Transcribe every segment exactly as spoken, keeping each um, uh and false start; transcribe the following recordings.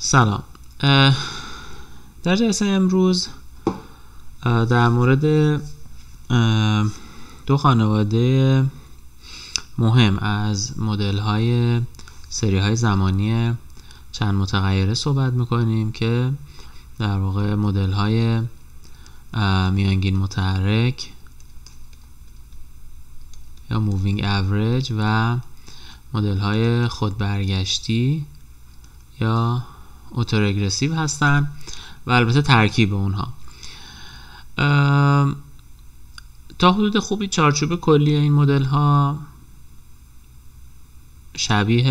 سلام. در جلسه امروز در مورد دو خانواده مهم از مدل های سری های زمانی چند متغیره صحبت میکنیم که در واقع مدل های میانگین متحرک یا مووینگ اوریج و مدل های خود برگشتی یا اتورگرسیو هستن و البته ترکیب اونها. تا حدود خوبی چارچوب کلی این مدل ها شبیه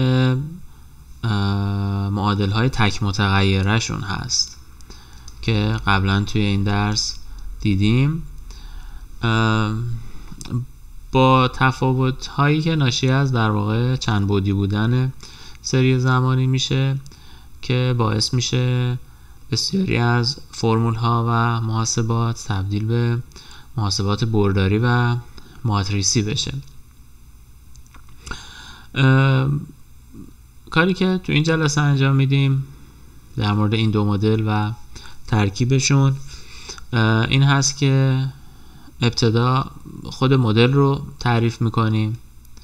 معادل های تک متغیره شون هست که قبلا توی این درس دیدیم، با تفاوت هایی که ناشی از در واقع چند بعدی بودن سری زمانی میشه که باعث میشه بسیاری از فرمول ها و محاسبات تبدیل به محاسبات برداری و ماتریسی بشه. کاری که تو این جلسه انجام میدیم در مورد این دو مدل و ترکیبشون این هست که ابتدا خود مدل رو تعریف میکنیم،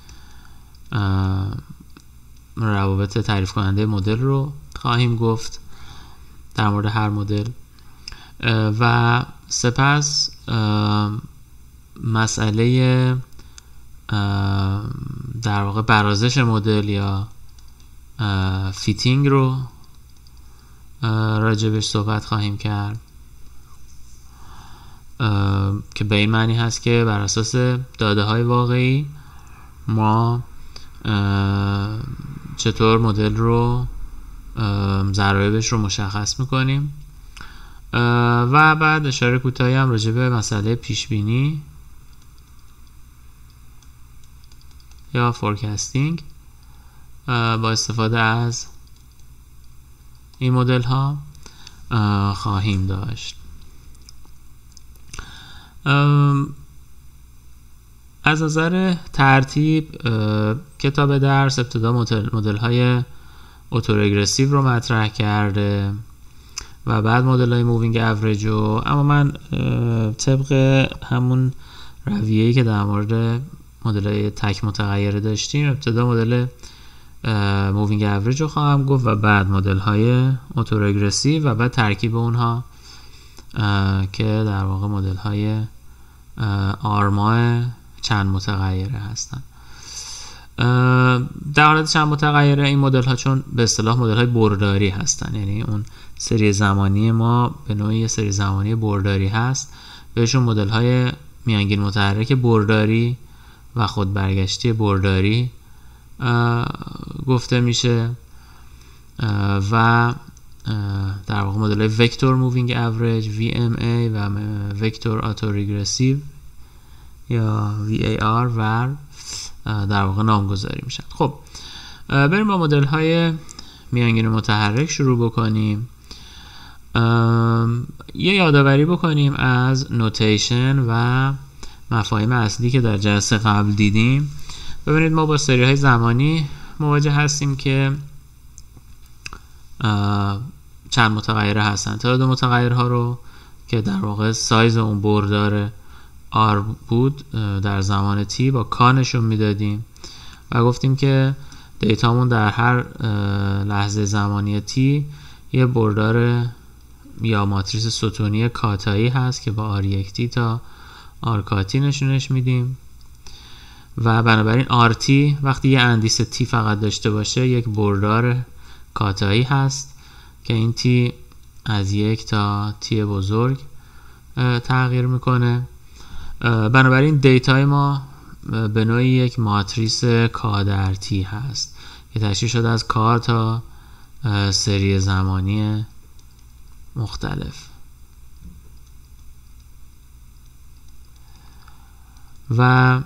روابط تعریف کننده مدل رو خواهیم گفت در مورد هر مدل و سپس مسئله در واقع برازش مدل یا فیتینگ رو راجبش صحبت خواهیم کرد که به این معنی هست که بر اساس داده های واقعی ما چطور مدل رو ضرایبش رو مشخص میکنیم و بعد اشاره کوتاهی هم راجع به مسئله پیشبینی یا فورکاستینگ با استفاده از این مدل ها خواهیم داشت. از نظر ترتیب کتاب درس ابتدا مدل های اتورگرسیو رو مطرح کرده و بعد مدل های مووینگ اوریج رو، اما من طبق همون رویه‌ای که در مورد مدل های تک متغیره داشتیم ابتدا مدل مووینگ اوریج رو خواهم گفت و بعد مدل های اتورگرسیو و بعد ترکیب اونها که در واقع مدل های آرما چند متغیره هستن. در حالت چند متغیره این مدل ها چون به اصطلاح مدل های برداری هستن، یعنی اون سری زمانی ما به نوعی سری زمانی برداری هست، بهشون مدل های میانگین متحرک برداری و خود برگشتی برداری گفته میشه و در واقع مدل های وکتور مووینگ اوریج وی ام ای و وکتور اتورگرسیو یا وی ای آر ور در واقع نامگذاری میشن. خب بریم با مدل های میانگین متحرک شروع بکنیم. یه یادآوری بکنیم از نوتیشن و مفاهیم اصلی که در جلسه قبل دیدیم. ببینید ما با سری های زمانی مواجه هستیم که چند متغیره هستن. تعداد متغیرها رو که در واقع سایز اون بردار R بود در زمان T با کانشون میدادیم و گفتیم که دیتامون در هر لحظه زمانی T یه بردار یا ماتریس ستونی کاتایی هست که با آر یک تی تا آر کاتی نشونش میدیم و بنابراین آر تی وقتی یه اندیس T فقط داشته باشه یک بردار کاتایی هست که این T از یک تا T بزرگ تغییر میکنه. بنابراین دیتای ما به نوعی یک ماتریس کا در تی هست که تشکیل شده از کا تا سری زمانی مختلف و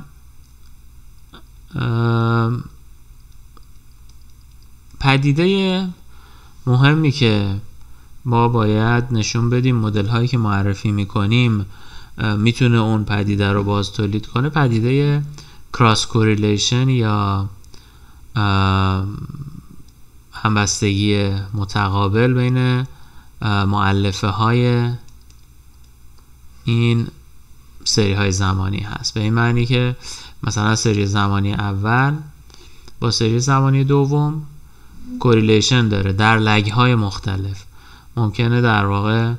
پدیده مهمی که ما باید نشون بدیم مدل هایی که معرفی میکنیم میتونه اون پدیده رو باز تولید کنه، پدیده کراس کوریلیشن یا همبستگی متقابل بین مؤلفه های این سری های زمانی هست. به این معنی که مثلا سری زمانی اول با سری زمانی دوم کوریلیشن داره در لگ های مختلف. ممکنه در واقع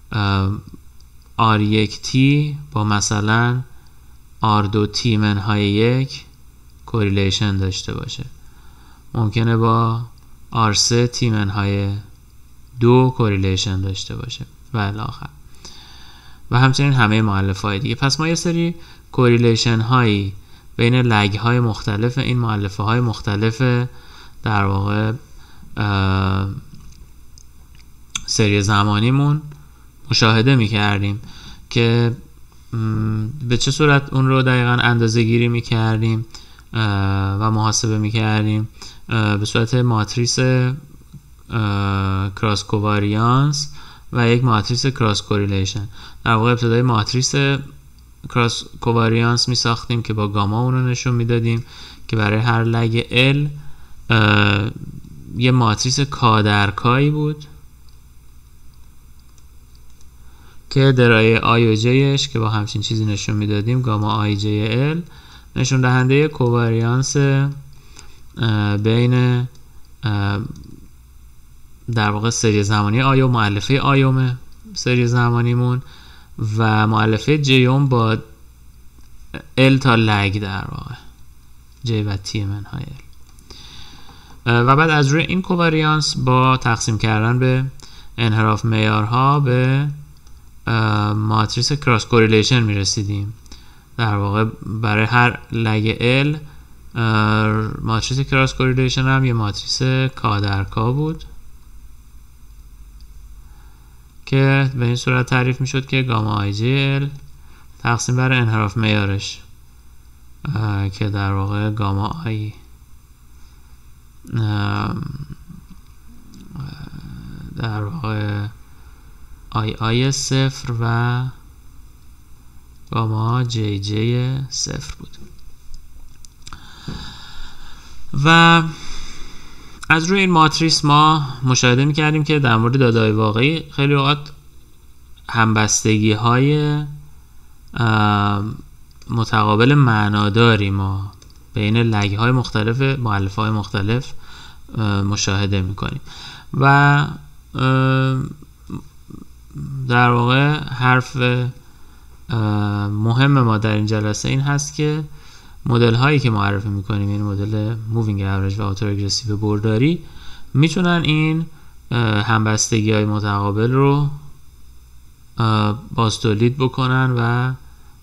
آر یک تی با مثلا آر دو تی منهای یک کوریلیشن داشته باشه، ممکنه با آر سه تی منهای دو کوریلیشن داشته باشه و الی آخر، و همچنین همه مؤلفه های دیگه. پس ما یه سری کوریلیشن هایی بین لگ های مختلف این مؤلفه های مختلف در واقع سری زمانیمون مشاهده میکردیم که به چه صورت اون رو دقیقا اندازه گیری میکردیم و محاسبه میکردیم. به صورت ماتریس کراس کوواریانس و یک ماتریس کراس کوریلیشن. در واقع ابتدای ماتریس کراس کوواریانس می ساختیم که با گاما اون رو نشون میدادیم که برای هر لگ ال یه ماتریس کا در کایی بود که درای آی و جیش که با همچین چیزی نشون میدادیم، گاما آی جی ال نشون دهنده کوواریانس بین در واقع سری زمانی آیو، مؤلفه آیوم سری زمانیمون و مؤلفه جیوم با ال تا لگ در واقع جی و تی منهای ال. و بعد از روی این کوواریانس با تقسیم کردن به انحراف معیارها به ماتریس کراس کوریلیشن میرسیدیم. در واقع برای هر لگ ال ماتریس کراس کوریلیشن هم یه ماتریس کا در کا بود که به این صورت تعریف میشد که گاما آی جی ال تقسیم بر انحراف معیارش که در واقع گاما آی در واقع آی آی صفر و گاما جی جی صفر بود. و از روی این ماتریس ما مشاهده میکردیم که در مورد داده‌های واقعی خیلی اوقات همبستگی های متقابل معناداری ما بین لگ های مختلف مؤلفه های مختلف مشاهده میکنیم. و در واقع حرف مهم ما در این جلسه این هست که مدل هایی که معرفی میکنیم، این مدل مووینگ اوریج و اتو رگرسیو برداری، میتونن این همبستگی های متقابل رو باز تولید بکنن و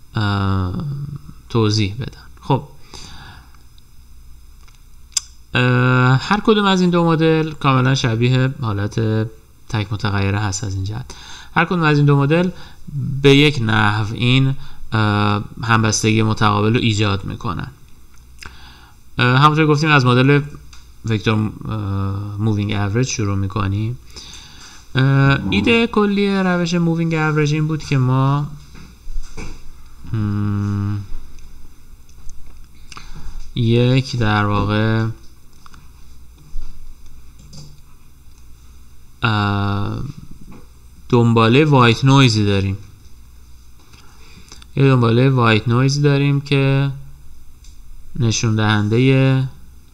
توضیح بدن. خب هر کدوم از این دو مدل کاملا شبیه حالت تک متغیره هست. از این جهت هر کدوم از این دو مدل به یک نحو این همبستگی متقابل رو ایجاد میکنن. همونطور گفتیم از مدل وکتور مووینگ اوریج شروع میکنیم. ایده کلی روش مووینگ اوریج این بود که ما یک در واقع دنباله وایت نویزی داریم یه دنباله وایت نویزی داریم که نشون دهنده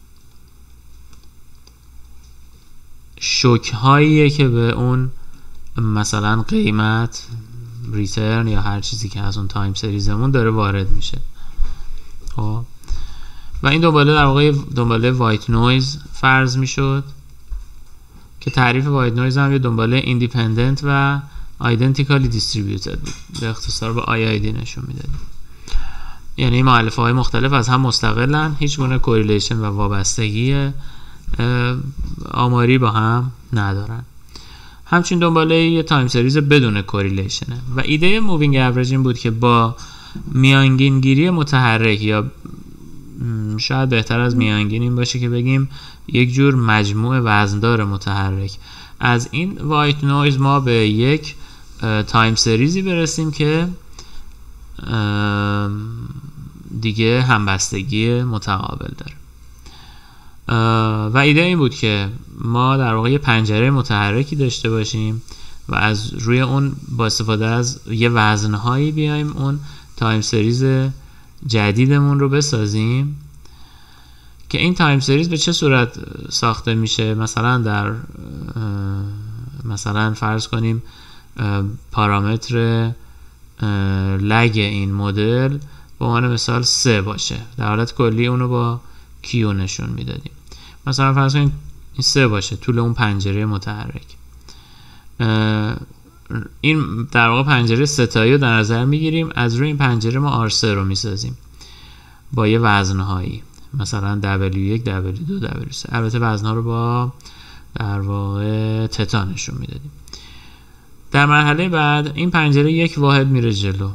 شوک هاییه که به اون مثلا قیمت، ریترن یا هر چیزی که از اون تایم سریزمون داره وارد میشه. خب و این دنباله در واقع دنباله وایت نویز فرض میشد که تعریف وایت نویز هم یه دنباله ایندیپندنت و آیدنتیکالی دیستریبیوتد بود. به اختصار با آی آی دی نشون میدادیم. یعنی مؤلفه های مختلف از هم مستقلن، هیچ گونه کوریلیشن و وابستگی آماری با هم ندارن. همچنین دنباله یه تایم سریز بدون کوریلیشنه. و ایده مووینگ اوریج این بود که با میانگین گیری متحرک، یا شاید بهتر از میانگین این باشه که بگیم یک جور مجموع وزندار متحرک، از این وایت نویز ما به یک تایم سریزی برسیم که دیگه همبستگی متقابل داره. و ایده این بود که ما در واقع یه پنجره متحرکی داشته باشیم و از روی اون با استفاده از یه وزنهایی بیایم اون تایم سریز جدیدمون رو بسازیم که این تایم سریز به چه صورت ساخته میشه. مثلا در مثلا فرض کنیم پارامتر لگ این مدل به عنوان مثال سه باشه، در حالت کلی اونو با کیو نشون میدادیم. مثلا فرض کنیم این سه باشه طول اون پنجره متحرک. این در واقع پنجره ستایی رو در نظر میگیریم، از روی این پنجره ما آر سه رو میسازیم با یه وزنهایی، مثلا دبلیو یک، دبلیو دو، دبلیو سه. البته وزنها رو با در واقع تتا نشون میدادیم. در مرحله بعد این پنجره یک واحد میره جلو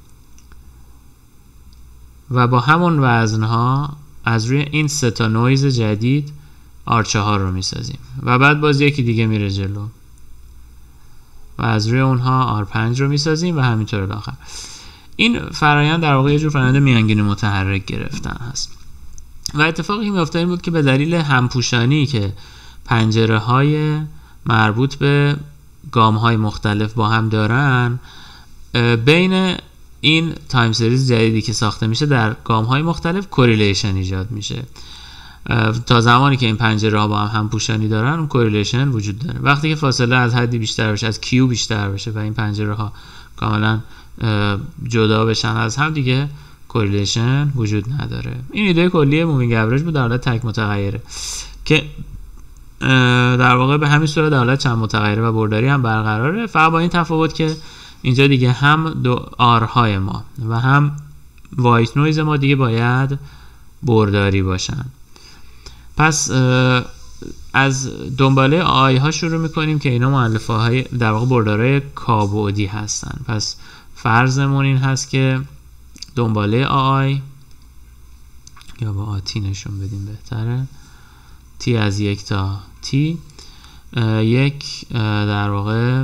و با همون وزنها از روی این سه تا نویز جدید آر چهار رو میسازیم و بعد باز یکی دیگه میره جلو و از روی اونها آر پنج رو میسازیم و همینطور الاخر. این فرایند در واقع یه جور فرایند میانگین متحرک گرفتن هست و اتفاقی که میفته این بود که به دلیل همپوشانی که پنجره های مربوط به گام های مختلف با هم دارن، بین این تایم سریز جدیدی که ساخته میشه در گام های مختلف کوریلیشن ایجاد میشه. تا زمانی که این پنجره ها با هم همپوشانی دارن اون کوریلیشن وجود داره. وقتی که فاصله از حدی بیشتر بشه، از کیو بیشتر بشه و این پنجره ها کاملا جدا بشن از هم، دیگه کوریلیشن وجود نداره. این ایده کلی مووینگ اوریج بود در حالت تک متغیره که در واقع به همین صورت در حالت چند متغیره و برداری هم برقراره، فقط با این تفاوت که اینجا دیگه هم دو آر های ما و هم وایت نویز ما دیگه باید برداری باشن. پس از دنباله آی ها شروع میکنیم که اینا مؤلفه های در واقع بردارای کابودی هستن. پس فرضمون این هست که دنباله آی، یا با آتی نشون بدیم بهتره، تی از یک تا تی، یک در واقع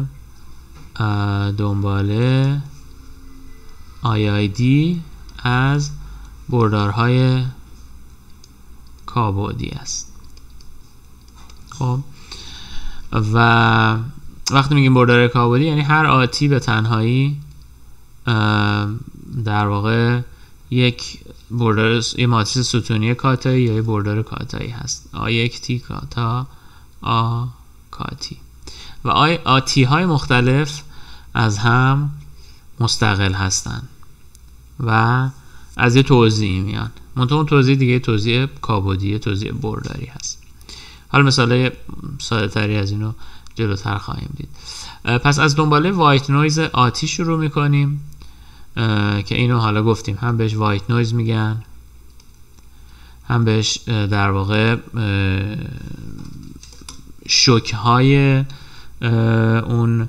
دنباله آی آی دی از بردارهای کابودی است. خب و وقتی میگیم بردار کابودی یعنی هر آتی به تنهایی در واقع یک بردار، یه ماتریس ستونی کاتایی یا یه بردار کاتایی هست. آ یک تی کاتا آ کاتی و آی آتی های مختلف از هم مستقل هستن و از یه توزیع میان. منطقه اون توزیع دیگه توزیع کابودی، توزیع برداری هست. حالا مثال ساده تری از اینو جلوتر خواهیم دید. پس از دنباله وایت نویز آتی شروع میکنیم که اینو حالا گفتیم هم بهش وایت نویز میگن، هم بهش در واقع شوک های اون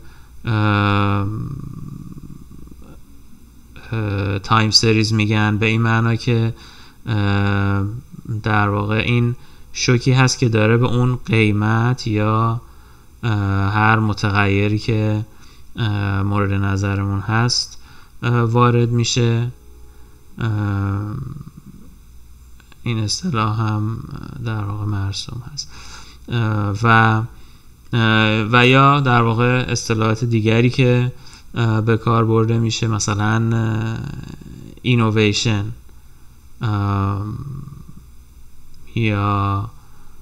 تایم سریز میگن، به این معنا که در واقع این شوکی هست که داره به اون قیمت یا هر متغیری که مورد نظرمون هست وارد میشه. این اصطلاح هم در واقع مرسوم هست و و یا در واقع اصطلاحات دیگری که به کار برده میشه، مثلا اینوویشن یا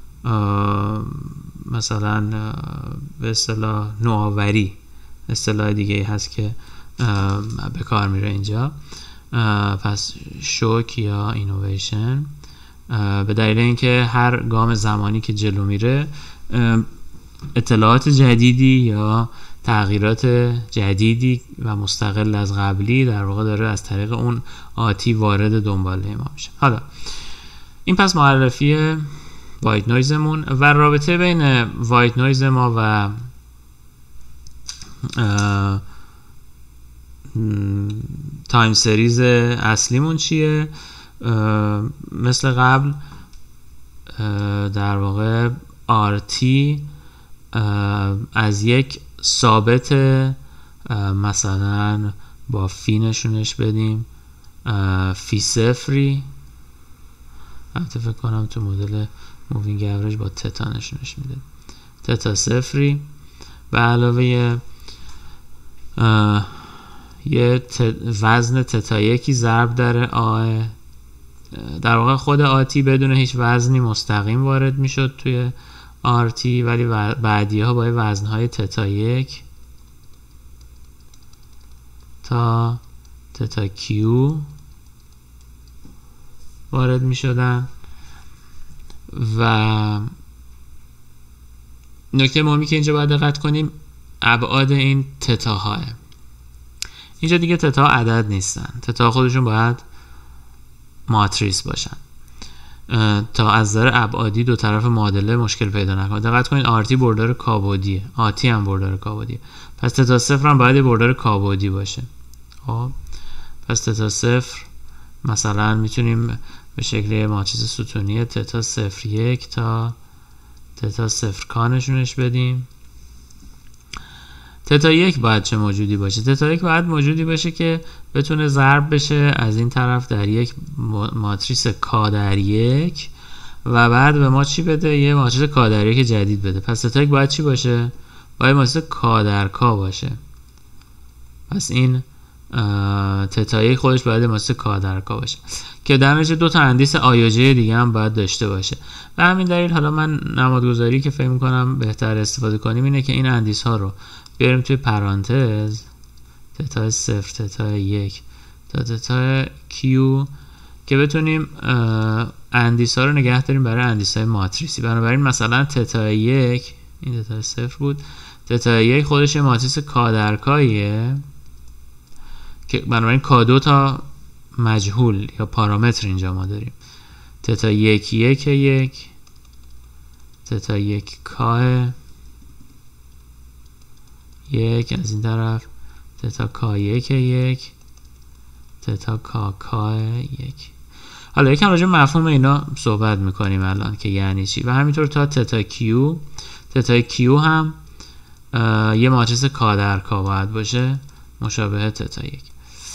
مثلا به اصطلاح نوآوری، اصطلاح دیگه هست که به کار میره اینجا. پس شوک یا اینوویشن به دلیل اینکه هر گام زمانی که جلو میره اطلاعات جدیدی یا تغییرات جدیدی و مستقل از قبلی در واقع داره از طریق اون آتی وارد دنباله ما میشه. حالا این پس معرفی وایت نویزمون و رابطه بین وایت نویز ما و تایم سریز اصلیمون چیه. مثل قبل در واقع آر تی از یک ثابت مثلا با فی نشونش بدیم، فی صفری، البته فکر کنم تو مدل مووینگ اوریج با تتا نشونش میده. تتا صفری به علاوه یه ت... وزن تتا یکی ضرب در آ، در واقع خود آتی بدون هیچ وزنی مستقیم وارد میشد توی آرتی، ولی بعدی ها با وزنهای تتا یک تا تتا کیو وارد می شدن. و نکته مهمی که اینجا باید دقت کنیم ابعاد این تتا ها. اینجا دیگه تتا عدد نیستن، تتا خودشون باید ماتریس باشن تا از نظر ابعادی دو طرف معادله مشکل پیدا نکنه. دقت کنید آرتی بردار کابودیه، آتی هم بردار کابودیه، پس تتا صفر هم باید بردار کابودی باشه. خب پس تتا صفر مثلا میتونیم به شکل ماتریس ستونی تتا صفر یک تا تتا صفر کانشونش بدیم. تتا یک باید چه موجودی باشه؟ تتا یک باید موجودی باشه که بتونه ضرب بشه از این طرف در یک ماتریس کا در یک و بعد به ما چی بده؟ یه ماتریس کا در یک جدید بده. پس تتا یک باید چی باشه؟ باید ماتریس کا در کا باشه. پس این تتا یک خودش باید ماتریس کا در کا باشه که در نتیجه دو تا اندیس آیوجه دیگه هم باید داشته باشه. به همین دلیل حالا من نمادگذاری که فکر می‌کنم بهتر استفاده کنیم اینه که این اندیس ها رو بیاریم توی پرانتز تتا صفر تتا یک تا تتا کیو که بتونیم اندیس ها رو نگه داریم برای اندیس های ماتریسی. بنابراین مثلا تتا یک، این تتا صفر بود، تتا یک خودش ماتریس کا در کاییه که بنابراین کا دو تا مجهول یا پارامتر اینجا ما داریم. تتا یک یک یک تتا یک کا یک، از این طرف تتا کا یک یک تتا کا کا یک. حالا یکم راجع به مفهوم اینا صحبت میکنیم الان که یعنی چی، و همینطور تا تتا کیو. تتا کیو هم یه ماتریس کا در کا باید باشه مشابه تتا یک.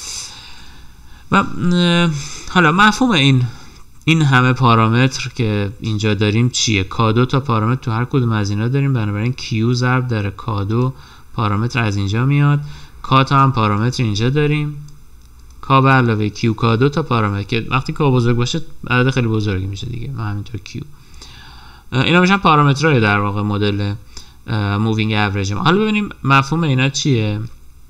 و حالا مفهوم این این همه پارامتر که اینجا داریم چیه؟ کا دو تا پارامتر تو هر کدوم از اینا داریم، بنابراین کیو ضرب در کا دو پارامتر از اینجا میاد. کا تا هم پارامتر اینجا داریم، کا به علاوه کیو کا دو تا پارامتر که وقتی کا بزرگ باشه عدد خیلی بزرگی میشه دیگه و همینطور کیو. اینا میشن پارامترهای در واقع مدل مووینگ اوریج. حالا ببینیم مفهوم اینا چیه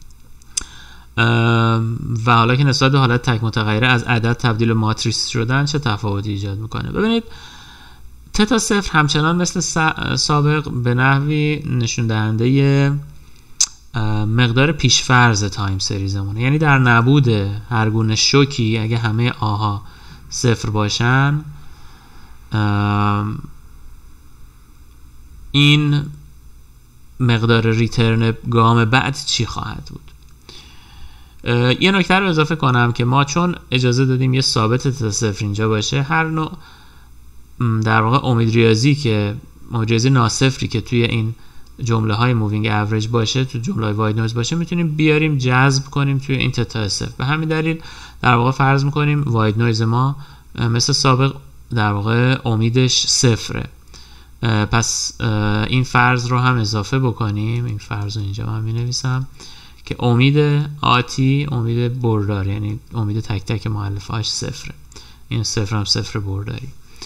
و حالا که نسبت به حالت تک متغیره از عدد تبدیل ماتریس شدن چه تفاوتی ایجاد میکنه. ببینید تتا صفر همچنان مثل سابق به نحوی نشون دهنده مقدار پیشفرض تایم سریزمونه، یعنی در نبود هر گونه شوکی اگه همه آها صفر باشن این مقدار ریترن گام بعد چی خواهد بود. یه نکته رو اضافه کنم که ما چون اجازه دادیم یه ثابت تتا صفر اینجا باشه، هر نوع در واقع امید ریاضی که امید ریاضی ناصفری که توی این جمله های مووینگ اوریج باشه، تو جمله های واید نویز باشه، میتونیم بیاریم جذب کنیم توی این تتا صفر. به همین دلیل در واقع فرض میکنیم واید نویز ما مثل سابق در واقع امیدش صفره. پس این فرض رو هم اضافه بکنیم، این فرض رو اینجا هم مینویسم که امید آتی امید بردار، یعنی امید تک تک مؤلفه هاش صفره. این صفر هم صفر برداری.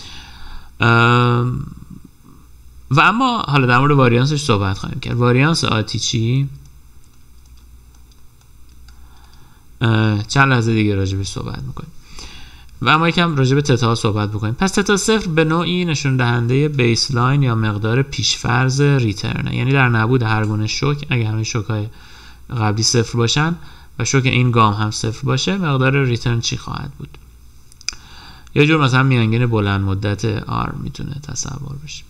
و اما حالا در مورد واریانسش صحبت خواهیم کرد. واریانس آتی چی؟ چند لحظه دیگه راجع بهش صحبت میکنیم. و اما یکم راجع به تتا ها صحبت بکنیم. پس تتا صفر به نوعی نشون دهنده بیسلاین یا مقدار پیشفرض ریترنه، یعنی در نبود هر گونه شوک اگه همه شوک های قبلی صفر باشن و شوک این گام هم صفر باشه مقدار ریترن چی خواهد بود. یه جور مثلا میانگین بلند مدت آر میتونه تصور بشه.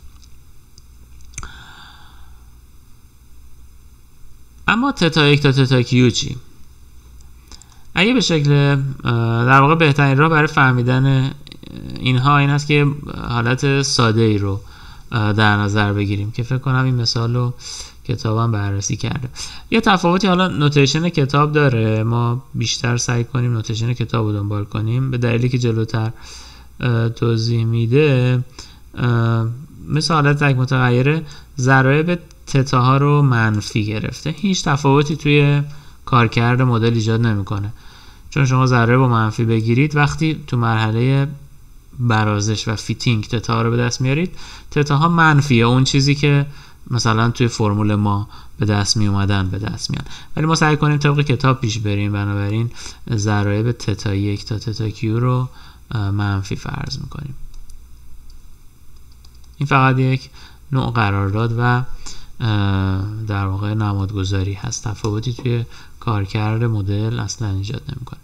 اما تتا یک تا تتا کیو چی؟ اگه به شکل در واقع بهترین راه برای فهمیدن اینها این هست که حالت ساده ای رو در نظر بگیریم که فکر کنم این مثال رو کتابم بررسی کرده. یه تفاوتی حالا نوتیشن کتاب داره، ما بیشتر سعی کنیم نوتیشن کتاب رو دنبال کنیم به دلیلی که جلوتر توضیح میده. مثل حالت تک متغیره ضرایب تتا ها رو منفی گرفته، هیچ تفاوتی توی کارکرد مدل ایجاد نمیکنه، چون شما ضرایب رو منفی بگیرید وقتی تو مرحله برازش و فیتینگ تتا رو به دست میارید تتا ها منفیه، اون چیزی که مثلا توی فرمول ما به دست می اومدن به دست میان، ولی ما سعی کنیم طبق کتاب پیش بریم، بنابراین ضرایب تتا یک تا تتا کیو رو منفی فرض میکنیم. این فقط یک نوع قرارداد و در واقع نمادگذاری هست، تفاوتی توی کارکرد مدل اصلا ایجاد نمیکنه.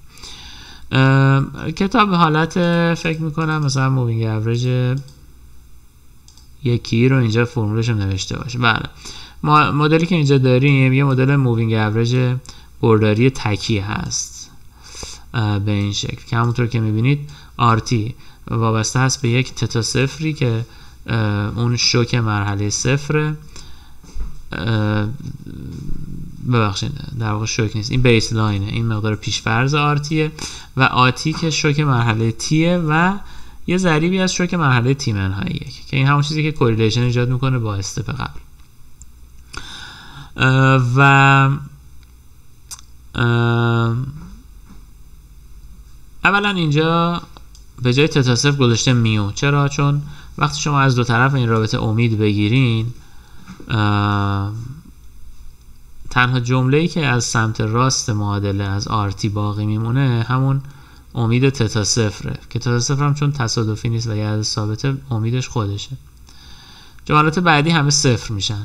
کتاب حالت فکر میکنم مثلا مووینگ اوریج یکی رو اینجا فرمولش رو نوشته باشه. بله، ما مدلی که اینجا داریم یه مدل مووینگ اوریج برداری تکی هست به این شکل که همونطور که میبینید آرتی وابسته هست به یک تتا صفری که اون شوک مرحله صفره، ببخشید در واقع شوک نیست، این بیس لاینه، این مقدار پیشفرض آرتیه و آتی که شوک مرحله تیه و یه ضریبی از شوک مرحله تی منهای یک که این همون چیزی که کوریلیشن ایجاد میکنه با استپ قبل. و اولا اینجا به جای تتا صفر گذاشته میو. چرا؟ چون وقتی شما از دو طرف این رابطه امید بگیرین تنها جمله‌ای که از سمت راست معادله از آرتی باقی میمونه همون امید تتا صفره که تتا صفر هم چون تصادفی نیست و یه عدد ثابته امیدش خودشه. جملات بعدی همه صفر میشن،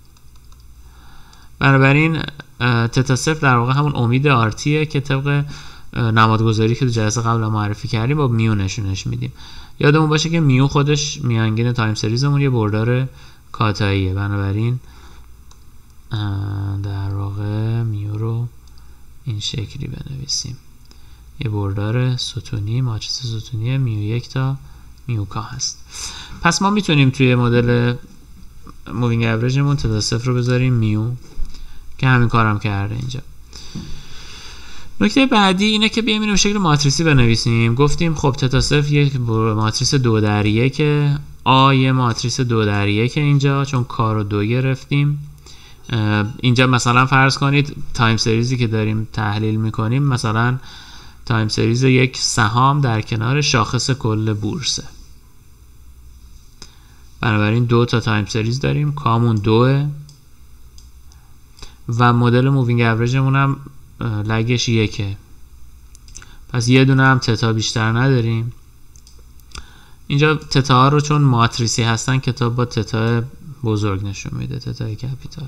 بنابراین تتا صفر در واقع همون امید آرتیه که طبق نمادگذاری که تو جلسه قبل معرفی کردیم با میو نشونش میدیم. یادمون باشه که میو خودش میانگین تایم سریزمون یه بردار کاتاییه، بنابراین در واقع میو رو این شکلی بنویسیم، یه بردار ستونی ماتریس ستونی میو یک تا میو کا هست. پس ما میتونیم توی مدل مووینگ اوریجمون تتا صفر رو بذاریم میو که همین کارم کرده اینجا. نکته بعدی اینه که بیایم اینو به شکل ماتریسی بنویسیم. گفتیم خب تتا صفر یک ماتریس دو در یک، آ یه ماتریس دو در یک اینجا چون کار رو دو گرفتیم. اینجا مثلا فرض کنید تایم سریزی که داریم تحلیل میکنیم مثلا تایم سریز یک سهام در کنار شاخص کل بورسه، بنابراین دو تا تایم سریز داریم، کامون دوه و مدل مووینگ اوریجمون هم لگش یکه، پس یه دونه هم تتا بیشتر نداریم. اینجا تتا ها رو چون ماتریسی هستن کتاب با تتا بزرگ نشون میده، تتا کپیتال.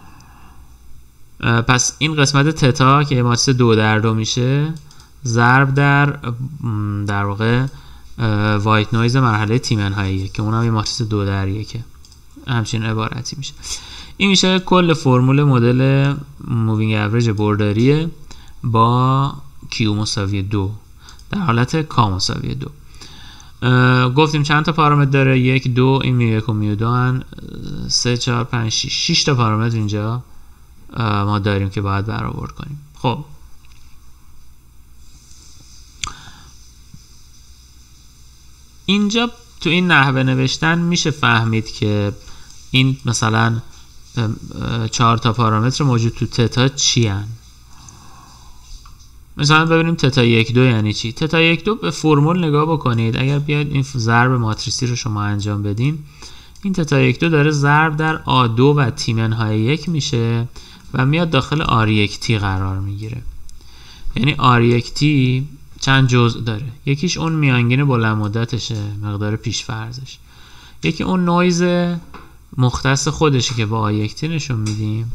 پس این قسمت تتا که ماتریس دو در دو میشه ضرب در در واقع وایت نویز مرحله تی منهای یک که اونم یه ماتریس دو در یکه، همچین عبارتی میشه. این میشه کل فرمول مدل مووینگ اوریج برداریه با کیو مساوی دو در حالت کا مساوی دو. گفتیم چند تا پارامتر داره؟ یک دو، این میو یک و میو دو هن، سه چهار پنج شیش شیش تا پارامتر اینجا ما داریم که باید برآورد کنیم. خب اینجا تو این نحوه نوشتن میشه فهمید که این مثلا چهار تا پارامتر موجود تو تتا چی هن؟ مثلا ببینیم تتا یک دو یعنی چی. تتا یک دو به فرمول نگاه بکنید، اگر بیاید این ضرب ماتریسی رو شما انجام بدین، این تتا یک دو داره ضرب در آ دو و تی منهای یک میشه و میاد داخل آر یک تی قرار میگیره. یعنی آر یک تی چند جزء داره، یکیش اون میانگین بلند مدتشه، مقدار پیشفرضش، یکی اون نویز مختص خودشه که با آ یک تی نشون میدیم،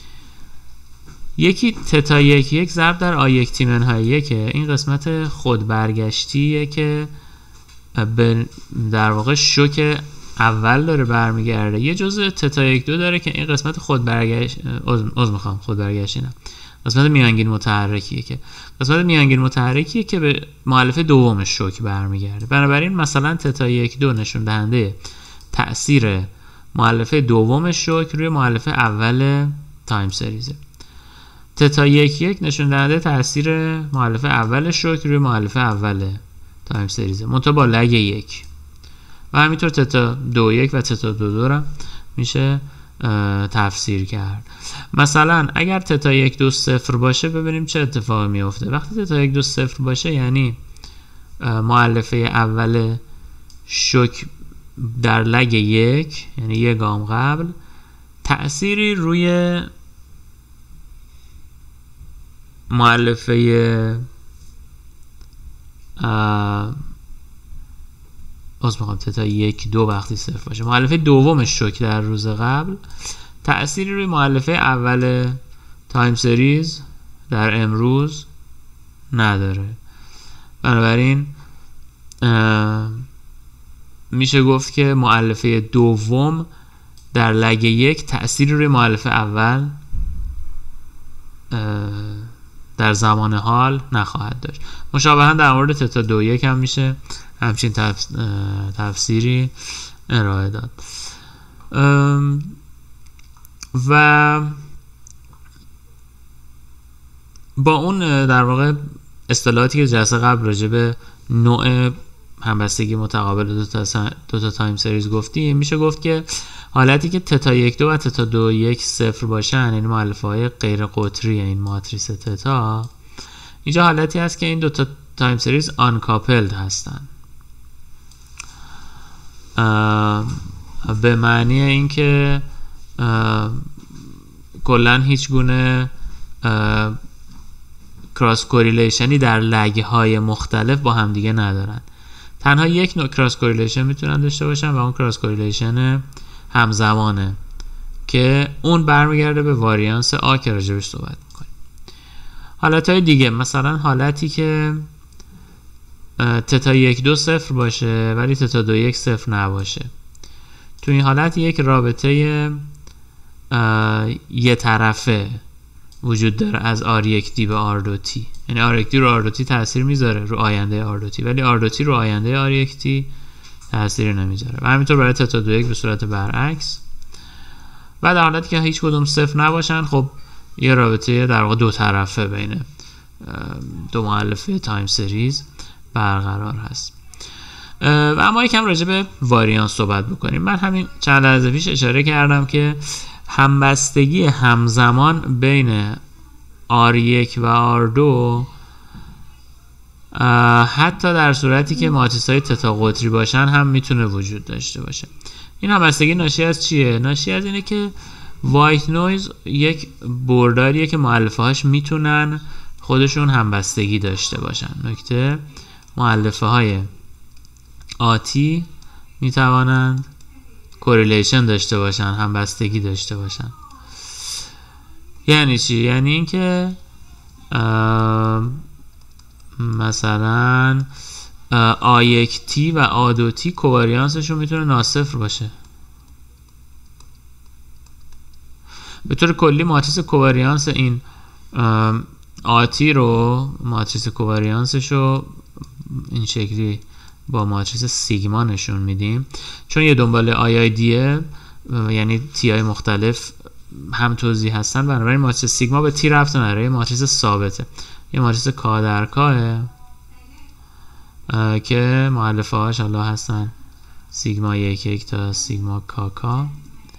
یکی تتا یک یک ضرب در آ یک تی منهای یکه، این قسمت خود برگشتیه که به در واقع شوک اول داره برمیگرده. یه جزء تتا یک دو داره که این قسمت خود برگشت از میخوام خود برگشتی نه قسمت میانگین متحرکیه که قسمت میانگین متحرکیه که به مؤلفه دوم شوک برمیگرده. بنابراین مثلا تتا یک دو نشون دهنده تأثیر مؤلفه دوم شوک روی مؤلفه اول تایم سریزه. تتا یک یک نشون دهنده تأثیر مؤلفه اول شوک روی مؤلفه اول تایم سریزه، منتها با لگ یک. و همینطور تتا دو یک و تتا دو دو را میشه تفسیر کرد. مثلا اگر تتا یک دو صفر باشه ببینیم چه اتفاقی میفته. وقتی تتا یک دو صفر باشه یعنی مؤلفه اول شوک در لگ یک، یعنی یک گام قبل، تأثیری روی مؤلفه باز میخوام تتا یک دو وقتی صفر باشه، مؤلفه دوم شوک در روز قبل تأثیری روی مؤلفه اول تایم سریز در امروز نداره. بنابراین میشه گفت که مؤلفه دوم در لگ یک تأثیری روی مؤلفه اول در زمان حال نخواهد داشت. مشابها در مورد تتا دو یک هم میشه همچین تفسیری ارائه داد. و با اون در واقع اصطلاحاتی که جلسه قبل راجع به نوع همبستگی متقابل دو تا, دو تا تایم سریز گفتیم، میشه گفت که حالتی که تتا یک دو و تتا دو یک صفر باشن، یعنی مؤلفه های غیر قطری این ماتریس تتا، اینجا حالتی هست که این دو تا تایم سریز آنکاپلد هستن. به معنی اینکه کلا هیچ گونه کراس کوریلیشنی در لگ های مختلف با هم دیگه ندارن. تنها یک نوع کراس کوریلیشن میتونن داشته باشن و اون کراس کوریلیشن همزمانه که اون برمیگرده به واریانس آ که راجبش صحبت میکنیم. حالتهای دیگه مثلا حالتی که تتا یک دو صفر باشه ولی تتا دو یک صفر نباشه. تو این حالت یک رابطه یه طرفه وجود داره از آر یک دی به آر دو تی، یعنی آر یک دی رو آر دو تی تأثیر میذاره رو آینده آر دو تی، ولی آر دو تی رو آینده آر یک تی تأثیر نمیذاره. و همینطور برای تتا دو یک به صورت برعکس. و در حالتی که هیچ کدوم صفر نباشن، خب یه رابطه در واقع دو طرفه بین دو مؤلفه تایم سریز برقرار هست. و اما یکم راجع به واریانس صحبت بکنیم. من همین چند لحظه پیش اشاره کردم که همبستگی همزمان بین آر یک و آر دو حتی در صورتی که ماتریس های تتا قطری باشن هم میتونه وجود داشته باشه. این همبستگی ناشی از چیه؟ ناشی از اینه که وایت نویز یک برداریه که مؤلفه هاش میتونن خودشون همبستگی داشته باشن. نکته مؤلفه های آتی میتوانند کوریلیشن داشته باشن، همبستگی داشته باشن. یعنی چی؟ یعنی اینکه مثلا آ یک تی و آ دو تی کوواریانسشون میتونه ناصفر باشه. به طور کلی ماتریس کوواریانس این آتی رو، ماتریس کوواریانسش رو این شکلی با ماتریس سیگما نشون میدیم، چون یه دنبال آی آی دیه، یعنی تی های مختلف هم توضیح هستن، بنابراین ماتریس سیگما به تی ربط نداره، ماتریس ثابته، یه ماتریس کا در کاه که مؤلفه هاش حالا هستن سیگما یک یک تا سیگما کا کا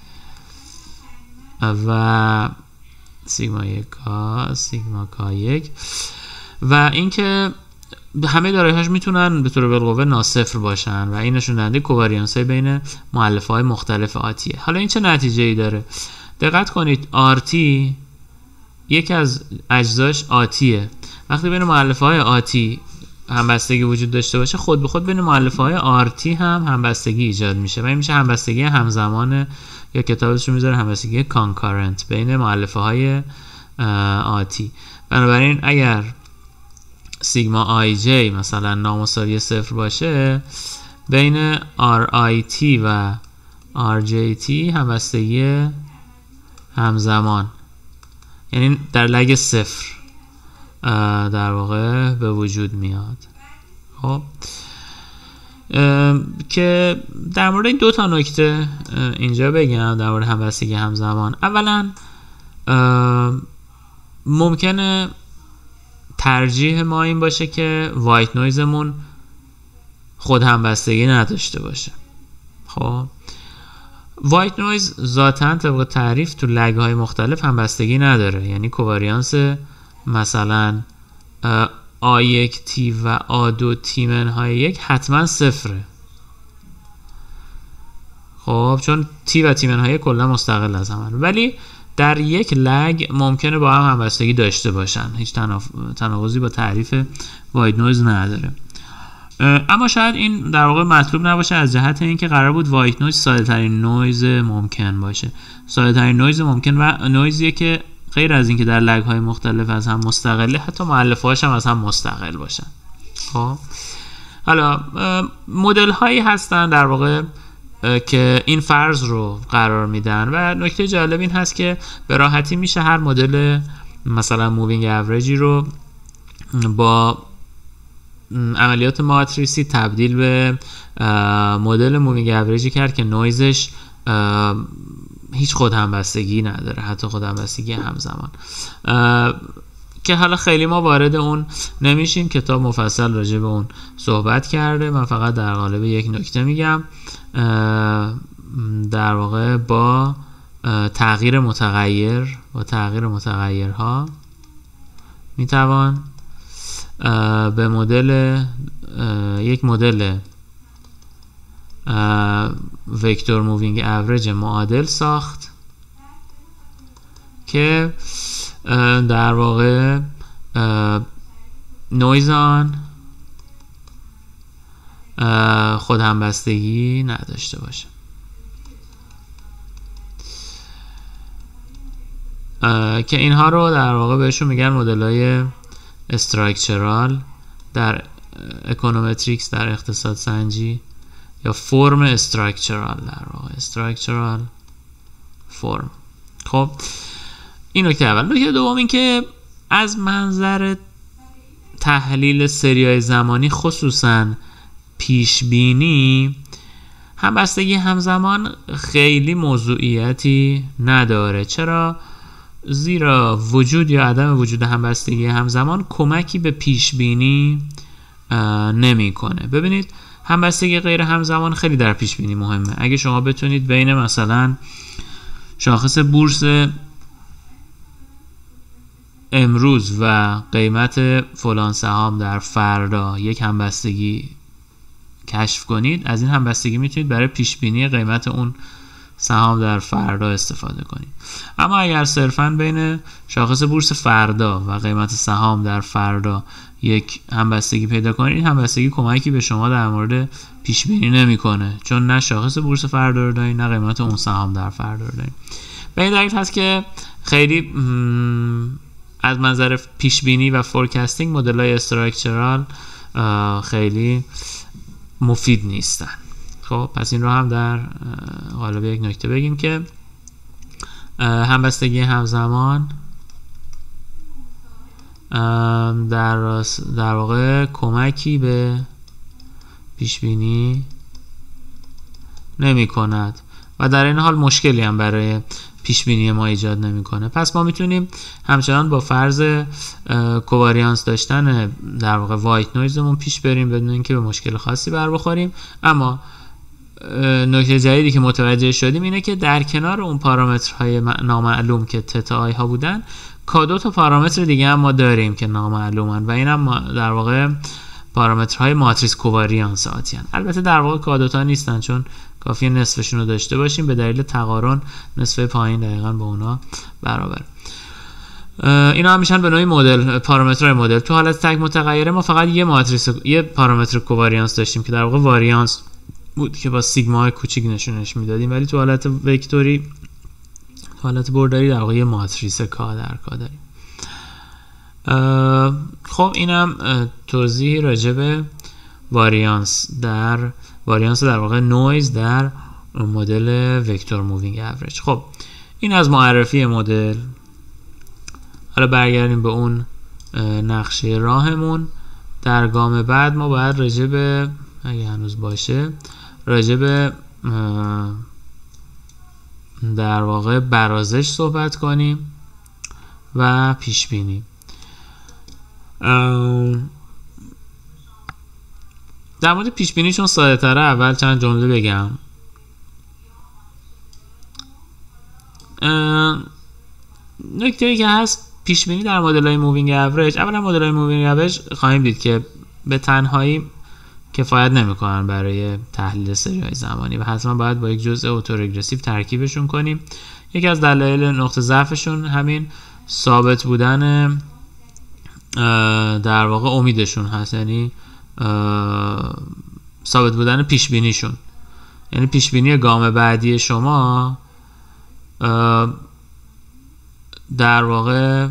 و سیگما یک کا سیگما کا یک، و اینکه همه دارایی‌هاش میتونن به طور بالقوه ناصفر باشن و این نشون دهنده کوواریانس های بین مؤلفه های مختلف آتیه. حالا این چه نتیجه ای داره؟ دقت کنید آرتی یکی از اجزاش آتیه. وقتی بین مؤلفه های آتی همبستگی وجود داشته باشه، خود به خود بین مؤلفه های آرتی هم همبستگی ایجاد میشه و این میشه همبستگی همزمان، یا کتابش رو میذاره همبستگی کانکارنت بین مؤلفه های آتی. بنابراین اگر سیگما آی جی مثلا نامساوی صفر باشه، بین آر آی تی و آر جی تی همبستگی همزمان، یعنی در لگ صفر در واقع به وجود میاد. خب که در مورد این دو تا نکته اینجا بگم در مورد همبستگی همزمان. اولا ممکنه ترجیح ما این باشه که وایت نویزمون خود همبستگی نداشته باشه. خب وایت نویز ذاتاً طبق تعریف تو لگ های مختلف همبستگی نداره، یعنی کوواریانس مثلا آ یک تی و آ دو تی منهای یک حتما صفره. خب چون تی و تی منهای کلا مستقل از هم، ولی در یک لگ ممکنه با هم همبستگی داشته باشن، هیچ تناف... تناقضی با تعریف وایت نویز نداره. اما شاید این در واقع مطلوب نباشه از جهت اینکه قرار بود وایت نویز ساده ترین نویز ممکن باشه. ساده ترین نویز ممکن و نویزیه که غیر از اینکه در لگ های مختلف از هم مستقله، حتی مؤلفه‌هاش هم از هم مستقل باشن. خب حالا مدل هایی هستن در واقع که این فرض رو قرار میدن و نکته جالب این هست که به راحتی میشه هر مدل مثلا مووینگ اوریجی رو با عملیات ماتریسی تبدیل به مدل مووینگ اوریجی کرد که نویزش هیچ خود همبستگی نداره، حتی خود همبستگی همزمان، که حالا خیلی ما وارد اون نمیشیم، کتاب مفصل راجع به اون صحبت کرده. من فقط در قالب یک نکته میگم، در واقع با تغییر متغیر با تغییر متغیرها میتوان به مدل یک مدل وکتور مووینگ اوریج معادل ساخت که در واقع نویز آن خود همبستگی نداشته باشه. که اینها رو در واقع بهشون میگن مدل‌های استراکچرال در اکونومتریکس، در اقتصاد سنجی، یا فرم استراکچرال، در واقع استراکچرال فرم. خب این نکته اول. نکته دوم این که از منظر تحلیل سریای زمانی خصوصا پیش بینی همبستگی همزمان خیلی موضوعیتی نداره. چرا؟ زیرا وجود یا عدم وجود همبستگی همزمان کمکی به پیش بینی نمیکنه. ببینید همبستگی غیر همزمان خیلی در پیش بینی مهمه. اگه شما بتونید بین مثلا شاخص بورس امروز و قیمت فلان سهام در فردا یک همبستگی کشف کنید، از این همبستگی میتونید برای پیش بینی قیمت اون سهام در فردا استفاده کنید. اما اگر صرفاً بین شاخص بورس فردا و قیمت سهام در فردا یک همبستگی پیدا کنید، این همبستگی کمکی به شما در مورد پیش بینی نمیکنه، چون نه شاخص بورس فردا رو دارید نه قیمت اون سهام در فردا رو دارید. به این دلیل هست که خیلی از منظر پیش بینی و فورکاستینگ مدل‌های استراکچرال خیلی مفید نیستن. خب پس این رو هم در قالب یک نکته بگیم که همبستگی همزمان در در واقع کمکی به پیش بینی نمی کند و در این حال مشکلی هم برای پیش بینی ما ایجاد نمیکنه. پس ما میتونیم همچنان با فرض کوواریانس داشتن در واقع وایت نویزمون پیش بریم بدون اینکه به مشکل خاصی بر بخوریم. اما نکته جدیدی که متوجه شدیم اینه که در کنار اون پارامترهای نامعلوم که تتا آی ها بودن، کادو تا پارامتر دیگه هم ما داریم که نامعلومن و این هم در واقع پارامترهای ماتریس کوواریانس آتیان. البته در واقع کادوتا نیستن، چون کافیه نصفشون رو داشته باشیم، به دلیل تقارن نصف پایین دقیقاً با اونا برابر. اینا هم میشن به نوعی مدل، پارامترهای مدل. تو حالت تک متغیره ما فقط یه ماتریس یه پارامتر کوواریانس داشتیم که در واقع واریانس بود که با سیگما های کوچیک نشونش میدادیم، ولی تو حالت وکتوری، تو حالت برداری در واقع یه ماتریس کا در کا داریم. خب اینم توضیح راجع به واریانس در واریانس در واقع نویز در مدل وکتور مووینگ اوریج. خب این از معرفی مدل. حالا برگردیم به اون نقشه راهمون. در گام بعد ما باید راجع به، اگه هنوز باشه، راجع به در واقع برازش صحبت کنیم و پیش بینی. در مورد پیش بینی چون ساده تره اول چند جمله بگم. نکته‌ای که هست پیش بینی در مدل‌های مووینگ اوریج. اولا مدل‌های مووینگ اوریج خواهیم دید که به تنهایی کفایت نمی‌کنن برای تحلیل سری‌های زمانی و حتما باید با یک جزء اتورگرسیو ترکیبشون کنیم. یکی از دلایل نقطه ضعفشون همین ثابت بودن در واقع امیدشون هست، یعنی ثابت بودن پیش بینیشون. یعنی پیش بینی گام بعدی شما در واقع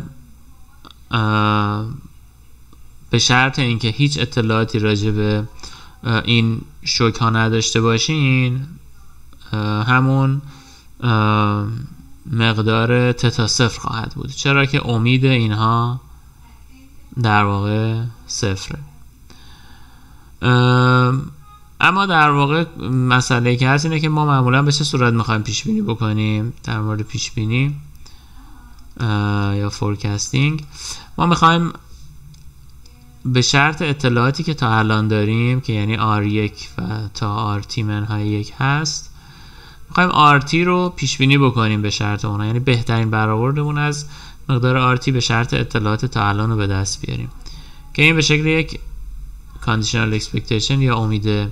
به شرط اینکه هیچ اطلاعاتی راجع به این شوک ها نداشته باشین همون مقدار تتا صفر خواهد بود، چرا که امید اینها در واقع صفره. اما در واقع مسئله که هست اینه که ما معمولا به چه صورت میخوایم پیش بینی بکنیم. در مورد پیش بینی یا فورکاستینگ ما میخوایم به شرط اطلاعاتی که تا الان داریم که یعنی آر یک و تا آر تی منهای یک هست، میخوایم آر تی رو پیش بینی بکنیم به شرط اونا، یعنی بهترین برآوردمون از مقدار آر تی به شرط اطلاعات تا الان رو به دست بیاریم که این به شکل یک conditional expectation یا امید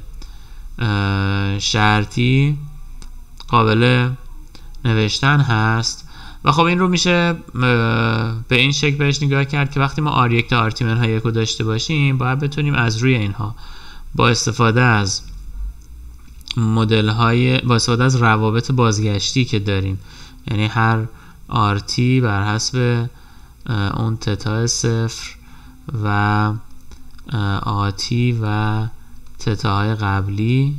شرطی قابل نوشتن هست. و خب این رو میشه به این شکل بهش نگاه کرد که وقتی ما آر یک تا آر تی منهای یک رو داشته باشیم باید بتونیم از روی اینها با استفاده از مدل های با استفاده از روابط بازگشتی که داریم، یعنی هر آر تی بر حسب اون تتا صفر و آتی و تتاهای قبلی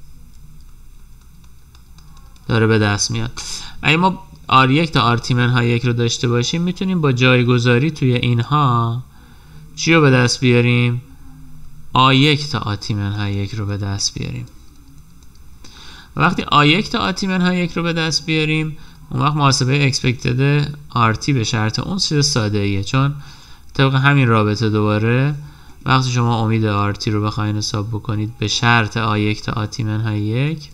داره به دست میاد. اگه ما آر یک تا آر تی منهای یک رو داشته باشیم میتونیم با جایگذاری توی اینها چی رو به دست بیاریم؟ آ یک تا آتی منهای یک رو به دست بیاریم. و وقتی آ یک تا آتی منهای یک رو به دست بیاریم اون وقت محاسبه اکسپکتد آر تی به شرط اون چیز ساده ایه، چون طبق همین رابطه دوباره وقتی شما امید آر تی رو بخواین حساب بکنید به شرط آ یک تا آتی منهای یک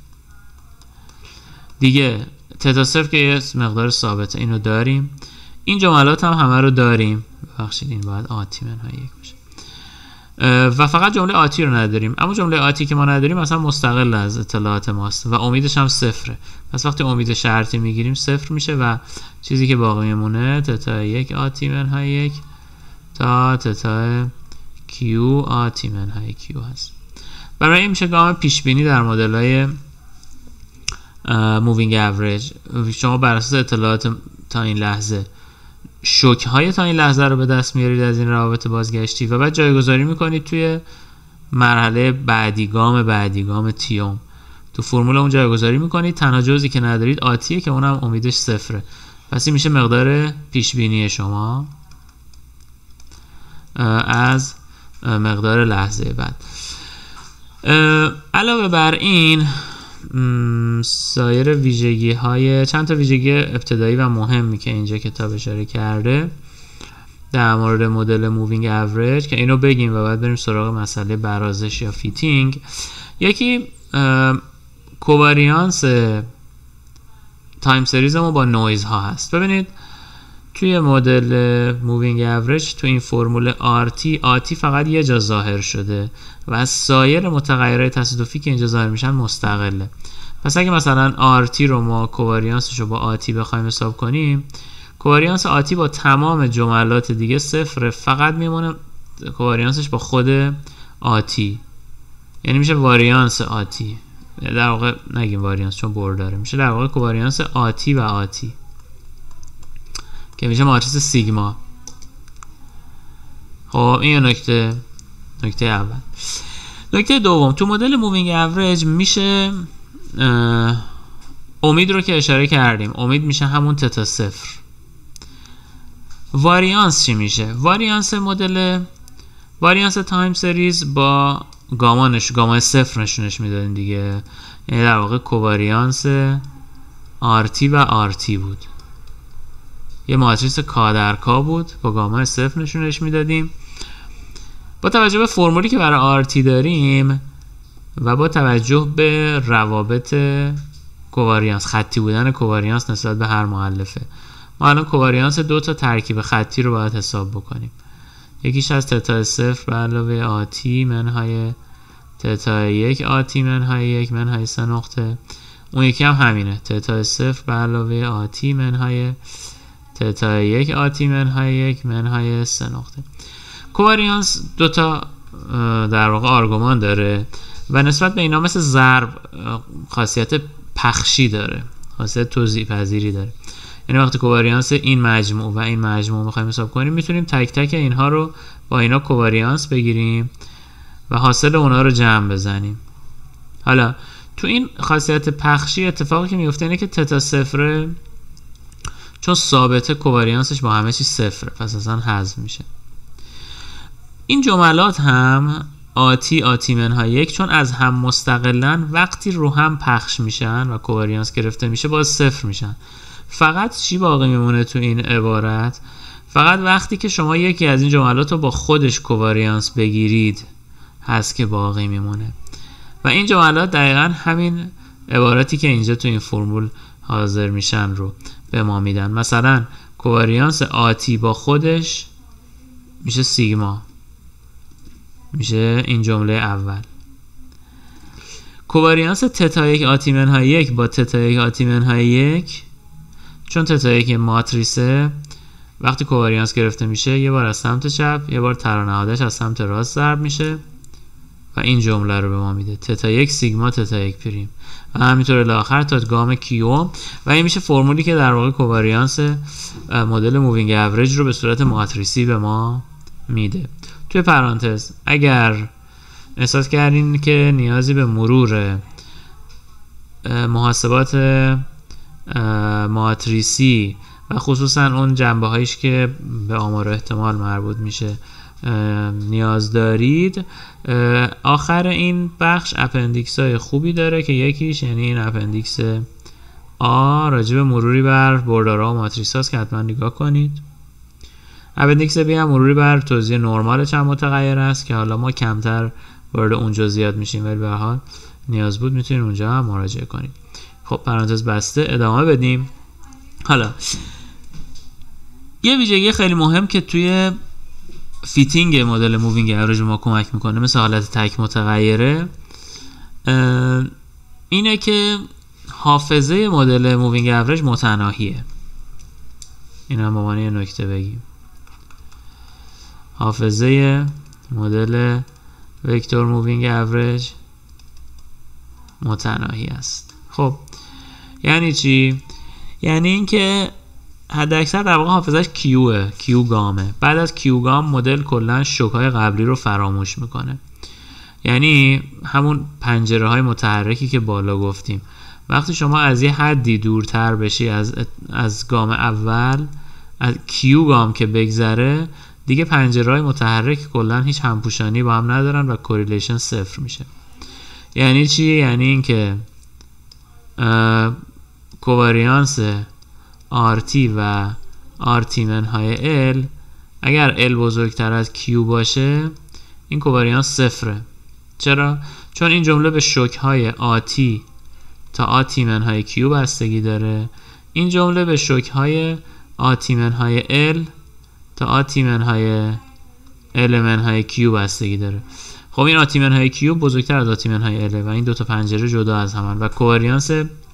دیگه تتا صفر که یه مقدار ثابته اینو داریم، این جملات هم همه رو داریم، ببخشید این باید آتی منهای یک باشه و فقط جمله آتی رو نداریم. اما جمله آتی که ما نداریم اصلا مستقل از اطلاعات ماست و امیدش هم صفره. پس وقتی امید شرطی میگیریم صفر میشه و چیزی که باقی میمونه تتا یک آتی منهای یک تا تتا کیو آتی منهای کیو هست. برای این میشه گام پیش بینی در مدل های مووینگ اوریج. شما بر اساس اطلاعات تا این لحظه شوک های تا این لحظه رو به دست میارید از این روابط بازگشتی و بعد جایگذاری میکنید توی مرحله بعدی، گام بعدی، گام تیوم. تو فرمول اون جایگذاری میکنید، تنها جزئی که ندارید آتیه که اونم امیدش صفره. پس این میشه مقدار پیش بینی شما از مقدار لحظه بعد. علاوه بر این سایر ویژگی های چند تا ویژگی ابتدایی و مهمی که اینجا کتاب اشاره کرده در مورد مدل مووینگ اوریج که اینو بگیم و بعد بریم سراغ مسئله برازش یا فیتینگ. یکی کوواریانس تایم سریز ما با نویز ها هست. ببینید توی مدل مووینگ اوریج تو این فرمول آر تی آتی فقط یه جا ظاهر شده و از سایر متغیرات تصادفی که اینجا ظاهر میشن مستقله. پس اگه مثلا آر تی رو ما کوواریانسش رو با آتی بخوایم حساب کنیم، کوواریانس آتی با تمام جملات دیگه صفره، فقط میمونه کوواریانسش با خود آتی، یعنی میشه واریانس آتی. در واقع نگیم واریانس چون بر داره، میشه در واقع کوواریانس آتی و آتی که میشه ماتریس سیگما. خب این نکته نکته اول. نکته دوم، تو مدل مووینگ اوریج میشه امید رو که اشاره کردیم، امید میشه همون تتا صفر. واریانس چی میشه؟ واریانس مدل واریانس تایم سریز با گامانش گاما صفر نشونش میدادیم دیگه، یعنی در واقع کوواریانس آرتی و آرتی بود، یه ماتریس کا در کا بود با گاما صفر نشونش میدادیم. با توجه به فرمولی که برای آرتی داریم و با توجه به روابط کوواریانس، خطی بودن کوواریانس نسبت به هر مؤلفه. ما الان کوواریانس دو تا ترکیب خطی رو باید حساب بکنیم. یکیش از تتا صفر به علاوه آتی منهای تتا یک آتی منهای یک منهای سه نقطه. اون یکی هم همینه، تتا صفر به علاوه آتی منهای تتا یک آتی منهای یک منهای سه نقطه. کوواریانس دو تا در واقع آرگومان داره و نسبت به اینا مثل ضرب خاصیت پخشی داره، خاصیت توزیع پذیری داره. یعنی وقتی کوواریانس این مجموع و این مجموع میخوایم حساب کنیم میتونیم تک تک اینها رو با اینا کوواریانس بگیریم و حاصل اونا رو جمع بزنیم. حالا تو این خاصیت پخشی اتفاقی که میفته اینه که تتا صفره، چون ثابته کوواریانسش با همه چی صفره، پس اصلا حذف میشه. این جملات هم آتی آتی منهای یک چون از هم مستقلن وقتی رو هم پخش میشن و کوواریانس گرفته میشه باز صفر میشن. فقط چی باقی میمونه تو این عبارت؟ فقط وقتی که شما یکی از این جملات رو با خودش کوواریانس بگیرید هست که باقی میمونه و این جملات دقیقا همین عبارتی که اینجا تو این فرمول حاضر میشن رو به ما میدن. مثلا کوواریانس آتی با خودش میشه سیگما، میشه این جمله اول. کوواریانس تتا یک آتی منهای یک با تتا یک آتی منهای یک، چون تتا یک ماتریسه وقتی کوواریانس گرفته میشه یه بار از سمت چپ یه بار ترانهادش از سمت راست ضرب میشه و این جمله رو به ما میده، تتا یک سیگما تتا یک پریم و همینطور الی آخر تا گام کیو. و این میشه فرمولی که در واقع کوواریانس مدل مووینگ اوریج رو به صورت ماتریسی به ما میده. توی پرانتز اگر احساس کردین که نیازی به مرور محاسبات ماتریسی و خصوصا اون جنبه هایش که به آمار و احتمال مربوط میشه نیاز دارید، آخر این بخش اپندیکس های خوبی داره که یکیش یعنی این اپندیکس آ راجب مروری بر بردارا و ماتریس هاست که حتما نگاه کنید. اپندیکس بی هم مروری بر توزیع نرمال چند متغیر است که حالا ما کمتر وارد اونجا زیاد میشیم ولی به هر حال نیاز بود میتونید اونجا هم مراجعه کنید. خب پرانتز بسته، ادامه بدیم. حالا یه ویژگی خیلی مهم که توی فیتینگ مدل مووینگ اوریج ما کمک میکنه مثل حالت تک متغیره اینه که حافظه مدل مووینگ اوریج متناهیه. این هم به عنوان یه نکته بگیم، حافظه مدل وکتور مووینگ اوریج متناهی است. خب یعنی چی؟ یعنی اینکه حد اکثر در واقع حافظش کیوه، کیو گامه. بعد از کیو گام مدل کلا شوک‌های قبلی رو فراموش میکنه. یعنی همون پنجره های متحرکی که بالا گفتیم وقتی شما از یه حدی دورتر بشی از از گام اول، از کیو گام که بگذره دیگه پنجره های متحرک کلا هیچ همپوشانی با هم ندارن و کوریلیشن صفر میشه. یعنی چی؟ یعنی اینکه کوواریانس آرتی و آرتی منهای ال اگر ال بزرگتر از کیو باشه این کوواریانس صفره. چرا؟ چون این جمله به شوک‌های آتی تا آتی منهای کیو بستگی داره، این جمله به شوک‌های آتی منهای ال تا آتی منهای ال منهای کیو بستگی داره. خب این آتی منهای کیو بزرگتر از آتی منهای ال و این دوتا پنجره جدا از همن و کوواریانس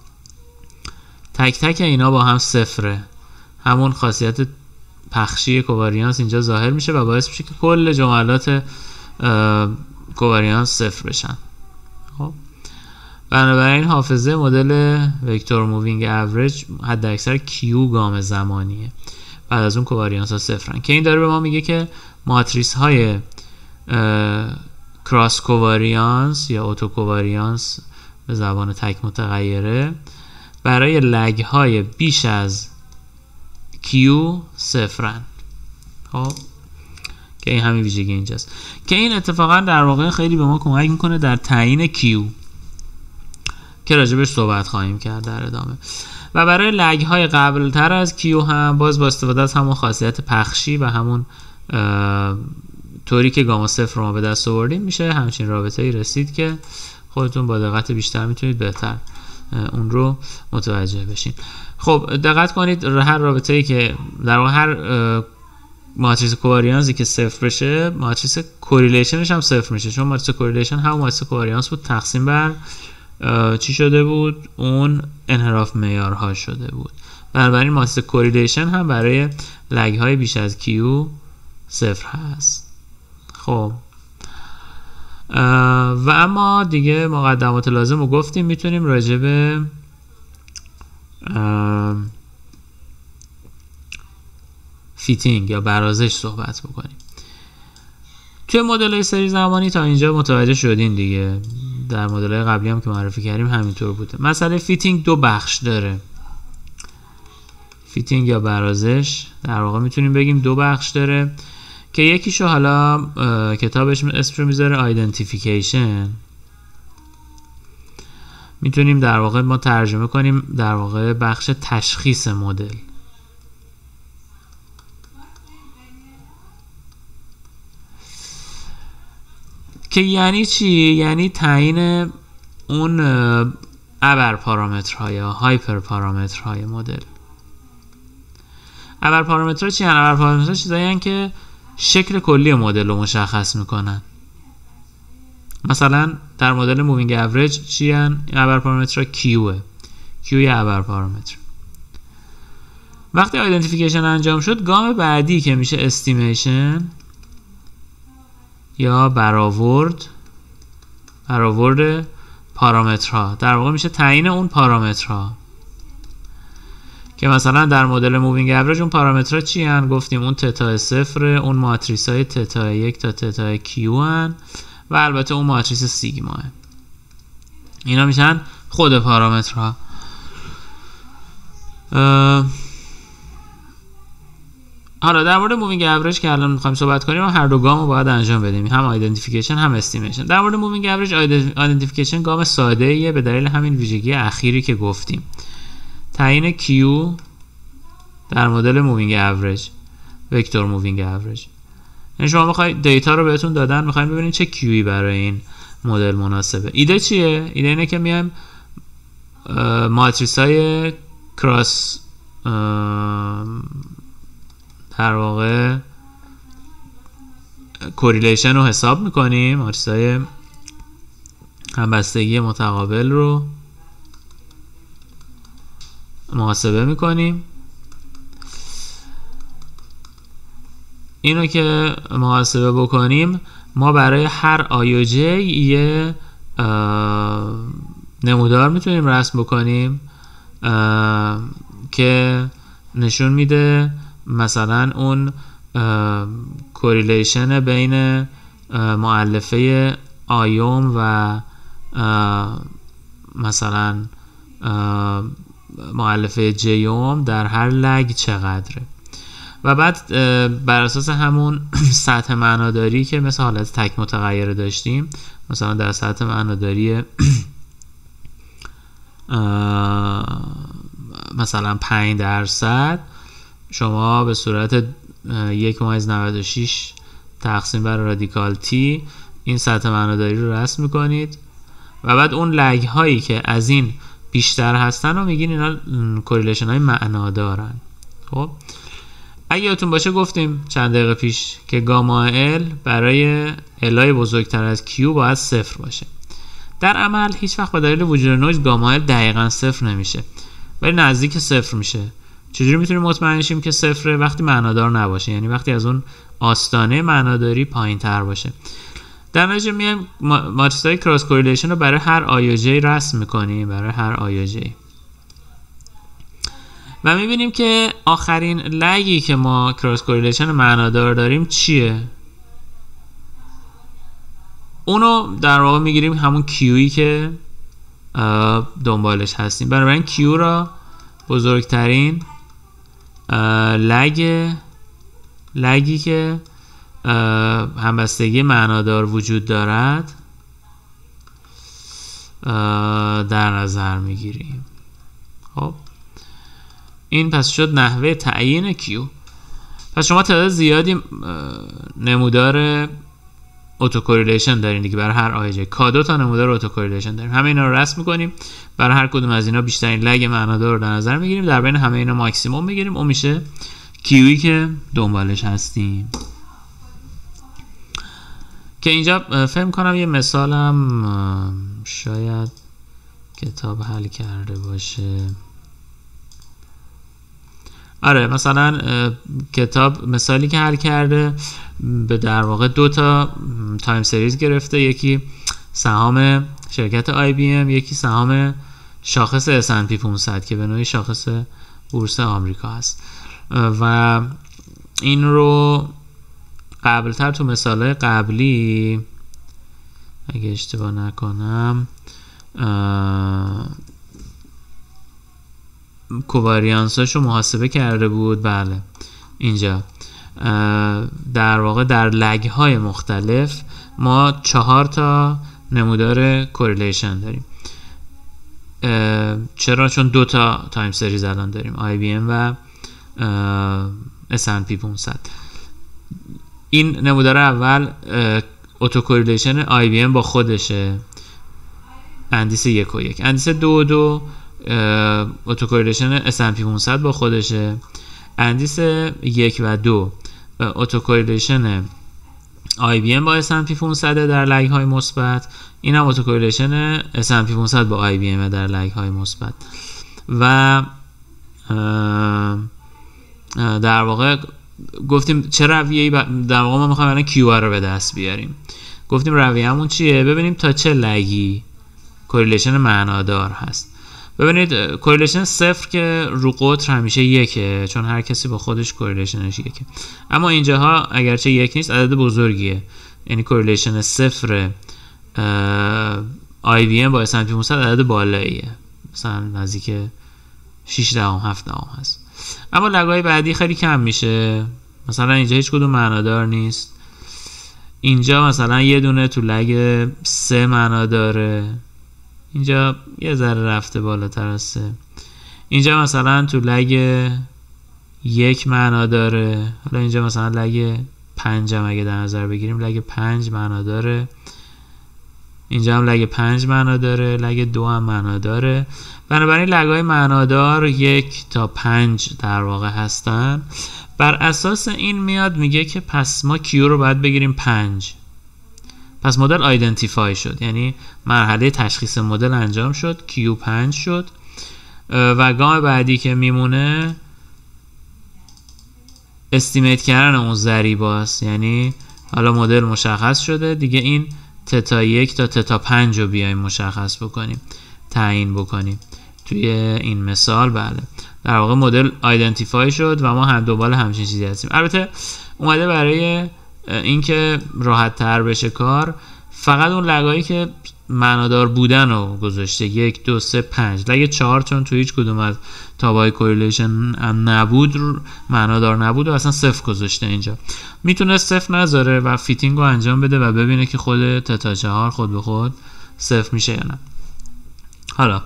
تک تک اینا با هم صفره. همون خاصیت پخشی کوواریانس اینجا ظاهر میشه و باعث میشه که کل جملات کوواریانس صفر بشن. خب بنابراین حافظه مدل وکتور مووینگ اوریج حد اکثر کیو گام زمانیه، بعد از اون کوواریانس ها صفرن که این داره به ما میگه که ماتریس های کراس کوواریانس یا اوتو کوواریانس به زبان تک متغیره برای لگ های بیش از کیو صفرن. خب که این همین ویژگی اینجاست که این اتفاقا در واقع خیلی به ما کمک میکنه در تعیین کیو که راجبش صحبت خواهیم کرد در ادامه. و برای لگ های قبل تر از کیو هم باز با استفاده از همون خاصیت پخشی و همون طوری که گاما صفر رو به دست آوردیم میشه همچین رابطه ای رسید که خودتون با دقت بیشتر میتونید بهتر اون رو متوجه بشین. خب دقت کنید هر رابطه‌ای که در واقع هر ماتریس کوواریانسی که صفر بشه ماتریس کوریلیشنش هم صفر میشه، چون ماتریس کوریلیشن هم ماتریس کوواریانس بود تقسیم بر چی شده بود؟ اون انحراف معیارها شده بود. بنابراین ماتریس کوریلیشن هم برای لگ های بیش از کیو صفر هست. خب و اما دیگه مقدمات لازم رو گفتیم، میتونیم راجع به فیتینگ یا برازش صحبت بکنیم. توی مدل سری زمانی تا اینجا متوجه شدین دیگه، در مدل قبلی هم که معرفی کردیم همینطور بوده. مسئله فیتینگ دو بخش داره. فیتینگ یا برازش در واقع میتونیم بگیم دو بخش داره که یکیشو حالا کتابش اسمش رو میذاره آیدنتیفیکیشن، میتونیم در واقع ما ترجمه کنیم در واقع بخش تشخیص مدل. که یعنی چی؟ یعنی تعیین اون ابر پارامترها یا هایپر پارامترهای مدل. ابر پارامترها چی هستن؟ ابر پارامترها چیزایی هستن که شکل کلی مدل رو مشخص میکنن. مثلا در مدل مووینگ اوریج چی هستن؟ ابر پارامترها کیوه. کیو یه ابر پارامتر. وقتی آیدنتیفیکیشن انجام شد، گام بعدی که میشه استیمیشن یا برآورد برآورد پارامترها، در واقع میشه تعیین اون پارامترها که مثلا در مدل مووینگ اوریج اون پارامترها چی هن؟ گفتیم اون تتا صفر، اون ماتریس های تتا یک تا تتا کیو هن و البته اون ماتریس سیگما هن. اینا میشن خود پارامترها. حالا در مورد مووینگ اوریج که الان میخوایم صحبت کنیم هر دو گام رو باید انجام بدیم، هم آیدنتیفیکیشن هم استیمیشن. در مورد مووینگ اوریج آیدنتیفیکیشن گام ساده ایه به دلیل همین ویژگی اخیری که گفتیم، تعیین کیو در مدل مووینگ اوریج، وکتور مووینگ اوریج. یعنی شما میخواید دیتا رو بهتون دادن، میخواید ببینید چه کیویی برای این مدل مناسبه. ایده چیه؟ ایده اینه که میایم ماتریس های کراس در واقع کوریلیشن رو حساب میکنیم، ماتریس های همبستگی متقابل رو محاسبه میکنیم. اینو که محاسبه بکنیم ما برای هر آی و جی یه نمودار میتونیم رسم بکنیم که نشون میده مثلا اون کوریلیشن بین مؤلفه آیوم و مثلا مؤلفه جیوم در هر لگ چقدره و بعد بر اساس همون سطح معناداری که مثل حالت تک متغیر داشتیم، مثلا در سطح معناداری مثلا پنج درصد شما به صورت یک ممیز نود و شش تقسیم بر رادیکال تی این سطح معناداری رو رسم میکنید و بعد اون لگ هایی که از این بیشتر هستن رو میگین اینا کوریلیشن های معنادارن. خب اگه یادتون باشه گفتیم چند دقیقه پیش که گاما ال برای الای بزرگتر از کیو باید صفر باشه. در عمل هیچ وقت به دلیل وجود نویز گاما ال دقیقاً صفر نمیشه ولی نزدیک صفر میشه. چجوری میتونیم مطمئن شیم که صفره؟ وقتی معنادار نباشه، یعنی وقتی از اون آستانه معناداری پایین تر باشه. در نتیجه میایم ماتریس های کراس کوریلیشن رو برای هر آی و جی رسم میکنیم، برای هر آی و جی و میبینیم که آخرین لگی که ما کراس کوریلیشن معنادار داریم چیه؟ اونو در واقع میگیریم همون کیویی که دنبالش هستیم. بنابراین کیو را بزرگترین لگ لگی که همبستگی معنادار وجود دارد در نظر میگیریم. خب این پس شد نحوه تعیین کیو. پس شما تعداد زیادی نمودار اتو کوریلیشن داریم دیگه. برای هر آی جی کا دو تا نمودار اتو کوریلیشن داریم. همه اینا رو رسم می‌کنیم، برای هر کدوم از اینا بیشترین لگ معنادار رو در نظر می‌گیریم، در بین همه اینا ماکسیمم می‌گیریم، اون میشه کیویی که دنبالش هستیم. که اینجا فهم کنم یه مثالم شاید کتاب حل کرده باشه. آره مثلا کتاب مثالی که حل کرده به در واقع دو تا تایم سریز گرفته، یکی سهام شرکت آی بی ام، یکی سهام شاخص اس اند پی پانصد که به نوعی شاخص بورس آمریکا هست. و این رو قبلتر تو مثالهای قبلی اگه اشتباه نکنم کوواریانساشو محاسبه کرده بود. بله اینجا در واقع در لگ های مختلف ما چهار تا نمودار کوریلیشن داریم. چرا؟ چون دو تا تایم سریز الان داریم، آی بی ام و اس اند پی پانصد. این نمودار اول اتو کوریلیشن آی بی ام با خودشه، اندیس یک و یک. اندیس دو و دو اتو کوریلیشن اس اند پی پانصد با خودشه. اندیس یک و دو اتو کوریلیشن آی بی ام با اس اند پی پانصد در لگ های مثبت. این هم اتو کوریلیشن اس اند پی پانصد با آی بی ام در لگ های مثبت. و در واقع گفتیم چه رویه‌ای در واقع ما می‌خوایم الان کیو آر رو به دست بیاریم. گفتیم رویه‌مون چیه؟ ببینیم تا چه لگی کوریلیشن معنادار هست. ببینید کوریلیشن صفر که رو قطر همیشه یکه، چون هر کسی با خودش کوریلیشنش یکه. اما اینجاها اگرچه یک نیست عدد بزرگیه، یعنی کوریلیشن صفر آی بی ام با اس اند پی پانصد عدد بالاییه، مثلا نزدیک شش دهم هفت دهم هست. اما لگای بعدی خیلی کم میشه، مثلا اینجا هیچ کدوم معنادار نیست. اینجا مثلا یه دونه تو لگ سه معنا داره، اینجا یه ذره رفته بالاتر از سه. اینجا مثلا تو لگ یک معنا داره. حالا اینجا مثلا لگ پنج هم اگه در نظر بگیریم لگ پنج معنا داره. اینجا هم لگ پنج معنا داره، لگ دو هم معنا داره. بنابراین لگ‌های معنادار یک تا پنج در واقع هستن. بر اساس این میاد میگه که پس ما کیو رو باید بگیریم پنج. پس مدل آیدنتیفای شد، یعنی مرحله تشخیص مدل انجام شد، کیو پنج شد. و گام بعدی که میمونه استیمیت کردن اون ضریباست، یعنی حالا مدل مشخص شده دیگه، این تتا یک تا تتا پنج رو بیایم مشخص بکنیم، تعیین بکنیم. توی این مثال بله در واقع مدل آیدنتیفای شد و ما هم دنبال همچین چیزی هستیم. البته اومده برای اینکه راحت تر بشه کار فقط اون لگایی که معنادار بودن رو گذاشته، یک دو سه پنج. لگ چهار چون تو هیچ کدوم از تابعای کوریلیشن نبود، معنادار نبود و اصلا صفر گذاشته. اینجا میتونه صفر نذاره و فیتینگ رو انجام بده و ببینه که خود تتا چهار خود به خود صفر میشه یا نه. حالا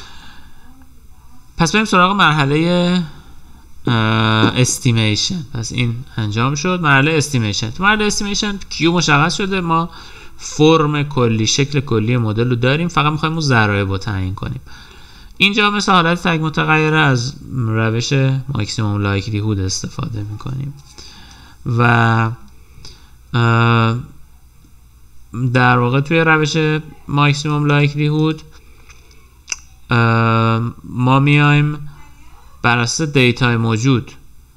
پس بریم سراغ مرحله استیمیشن. پس این انجام شد، مرحله استیمیشن. تو مرحله استیمیشن کیو مشخص شده، ما فرم کلی، شکل کلی مدل رو داریم، فقط میخوایم اون ضرایب رو تعیین کنیم. اینجا مثل حالت تگ متغیره از روش ماکسیموم لایکلیهود استفاده میکنیم و در واقع توی روش ماکسیموم لایکلیهود ما میایم بر اساس دیتای موجود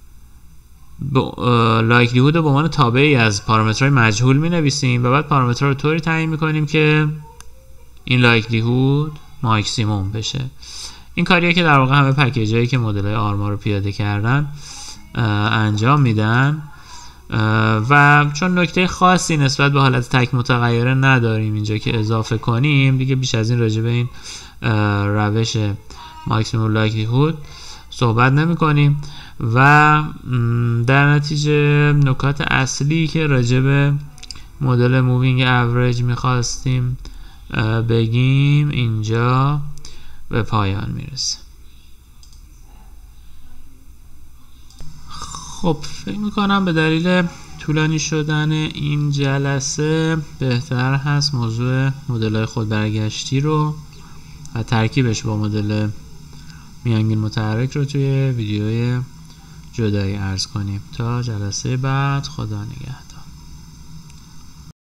لایکلیهود رو به عنوان تابعی از پارامترهای مجهول می نویسیم و بعد پارامترها رو طوری تعیین میکنیم که این لایکلیهود ماکسیموم بشه. این کاریه که در واقع همه پکیجایی که مدل‌های آرما رو پیاده کردن انجام میدن و چون نکته خاصی نسبت به حالت تک متغیره نداریم اینجا که اضافه کنیم، دیگه بیش از این راجع به این روش ماکسیموم لایکلیهود صحبت نمی کنیم و در نتیجه نکات اصلی که راجع به مدل مووینگ اوریج میخواستیم بگیم اینجا به پایان میرسه. خب فکر میکنم به دلیل طولانی شدن این جلسه بهتر هست موضوع مدل‌های خودبرگشتی رو و ترکیبش با مدل میانگین متحرک رو توی ویدیوی جدایی عرض کنیم. تا جلسه بعد، خدا نگهدار.